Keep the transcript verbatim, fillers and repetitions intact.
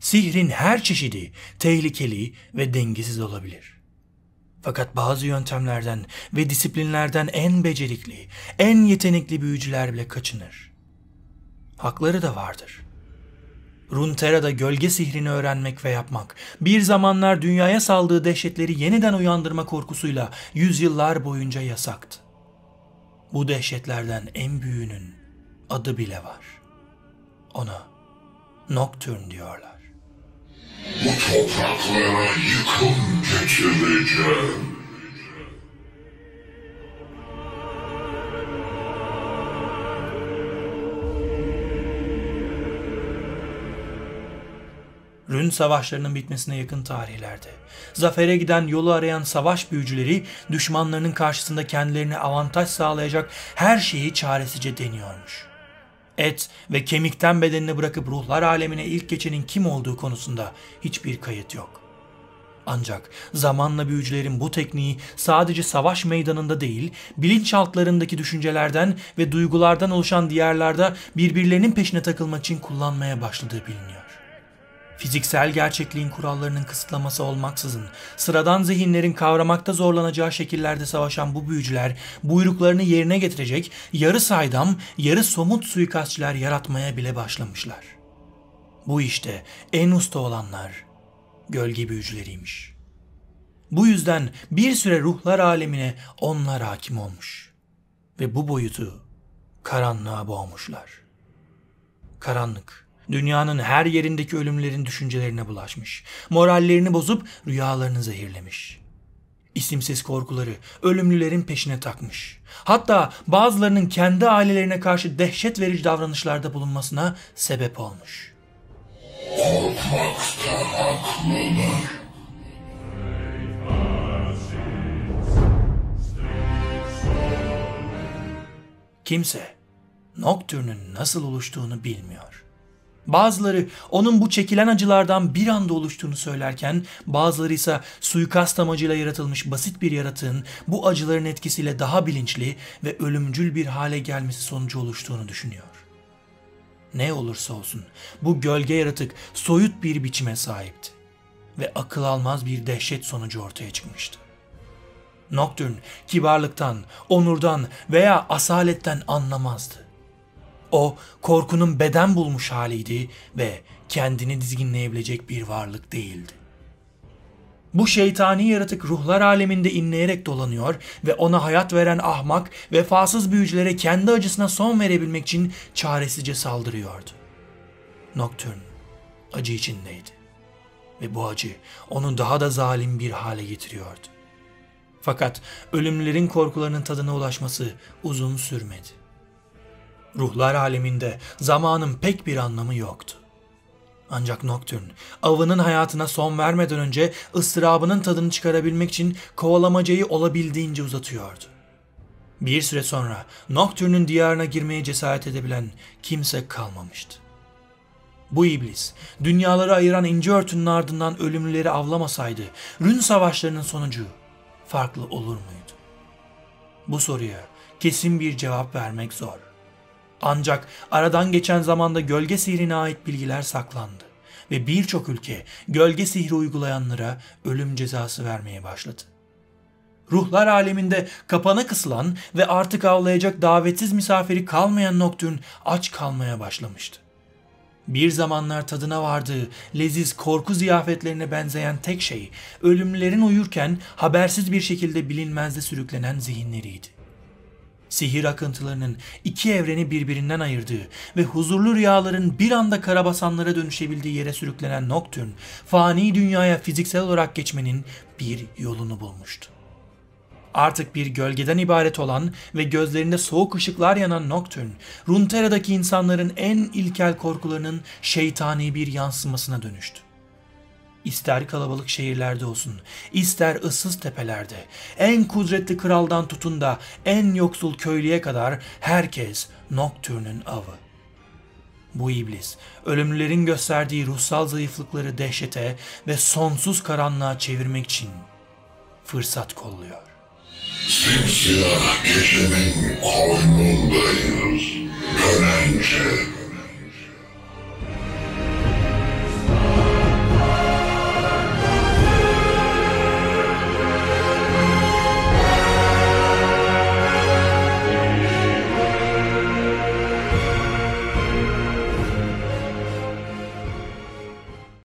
Sihrin her çeşidi tehlikeli ve dengesiz olabilir. Fakat bazı yöntemlerden ve disiplinlerden en becerikli, en yetenekli büyücüler bile kaçınır. Hakları da vardır. Runeterra'da gölge sihrini öğrenmek ve yapmak, bir zamanlar dünyaya saldığı dehşetleri yeniden uyandırma korkusuyla yüzyıllar boyunca yasaktı. Bu dehşetlerden en büyüğünün adı bile var. Ona Nocturne diyorlar. Bu topraklara yıkım getireceğim. Rün savaşlarının bitmesine yakın tarihlerde, zafere giden yolu arayan savaş büyücüleri düşmanlarının karşısında kendilerine avantaj sağlayacak her şeyi çaresizce deniyormuş. Et ve kemikten bedenini bırakıp ruhlar alemine ilk geçenin kim olduğu konusunda hiçbir kayıt yok. Ancak zamanla büyücülerin bu tekniği sadece savaş meydanında değil, bilinçaltlarındaki düşüncelerden ve duygulardan oluşan diyarlarda birbirlerinin peşine takılmak için kullanmaya başladığı biliniyor. Fiziksel gerçekliğin kurallarının kısıtlaması olmaksızın sıradan zihinlerin kavramakta zorlanacağı şekillerde savaşan bu büyücüler buyruklarını yerine getirecek yarı saydam, yarı somut suikastçiler yaratmaya bile başlamışlar. Bu işte en usta olanlar gölge büyücüleriymiş. Bu yüzden bir süre ruhlar alemine onlar hakim olmuş ve bu boyutu karanlığa boğmuşlar. Karanlık, dünyanın her yerindeki ölümlerin düşüncelerine bulaşmış, morallerini bozup rüyalarını zehirlemiş. İsimsiz korkuları ölümlülerin peşine takmış. Hatta bazılarının kendi ailelerine karşı dehşet verici davranışlarda bulunmasına sebep olmuş. Korkmakta haklılar. Kimse Nocturne'ün nasıl oluştuğunu bilmiyor. Bazıları onun bu çekilen acılardan bir anda oluştuğunu söylerken, bazıları ise suikast amacıyla yaratılmış basit bir yaratığın bu acıların etkisiyle daha bilinçli ve ölümcül bir hale gelmesi sonucu oluştuğunu düşünüyor. Ne olursa olsun bu gölge yaratık soyut bir biçime sahipti ve akıl almaz bir dehşet sonucu ortaya çıkmıştı. Nocturne kibarlıktan, onurdan veya asaletten anlamazdı. O korkunun beden bulmuş haliydi ve kendini dizginleyebilecek bir varlık değildi. Bu şeytani yaratık ruhlar aleminde inleyerek dolanıyor ve ona hayat veren ahmak, vefasız büyücülere kendi acısına son verebilmek için çaresizce saldırıyordu. Nocturne acı içindeydi ve bu acı onu daha da zalim bir hale getiriyordu. Fakat ölümlerin korkularının tadına ulaşması uzun sürmedi. Ruhlar aleminde zamanın pek bir anlamı yoktu. Ancak Nocturne, avının hayatına son vermeden önce ıstırabının tadını çıkarabilmek için kovalamacayı olabildiğince uzatıyordu. Bir süre sonra Nocturne'ün diyarına girmeye cesaret edebilen kimse kalmamıştı. Bu iblis, dünyaları ayıran ince örtünün ardından ölümlüleri avlamasaydı, Rün savaşlarının sonucu farklı olur muydu? Bu soruya kesin bir cevap vermek zor. Ancak aradan geçen zamanda gölge sihrine ait bilgiler saklandı ve birçok ülke gölge sihri uygulayanlara ölüm cezası vermeye başladı. Ruhlar aleminde kapana kısılan ve artık avlayacak davetsiz misafiri kalmayan Nocturne aç kalmaya başlamıştı. Bir zamanlar tadına vardığı leziz korku ziyafetlerine benzeyen tek şey, ölümlerin uyurken habersiz bir şekilde bilinmezde sürüklenen zihinleriydi. Sihir akıntılarının iki evreni birbirinden ayırdığı ve huzurlu rüyaların bir anda karabasanlara dönüşebildiği yere sürüklenen Nocturne, fani dünyaya fiziksel olarak geçmenin bir yolunu bulmuştu. Artık bir gölgeden ibaret olan ve gözlerinde soğuk ışıklar yanan Nocturne, Runeterra'daki insanların en ilkel korkularının şeytani bir yansımasına dönüştü. İster kalabalık şehirlerde olsun, ister ıssız tepelerde, en kudretli kraldan tutun da en yoksul köylüye kadar herkes Nocturne'ün avı. Bu iblis, ölümlülerin gösterdiği ruhsal zayıflıkları dehşete ve sonsuz karanlığa çevirmek için fırsat kolluyor. Simsiyah gecenin koynundayız.